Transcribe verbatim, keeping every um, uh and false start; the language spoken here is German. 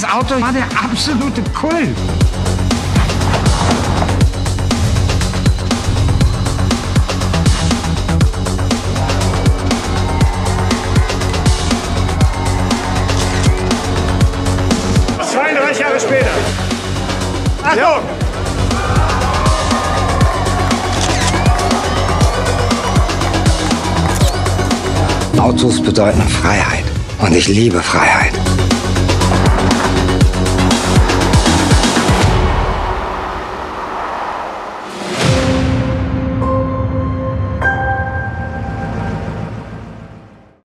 Auto war der absolute Kult. zweiunddreißig Jahre später. Achtung! Ja. Autos bedeuten Freiheit. Und ich liebe Freiheit.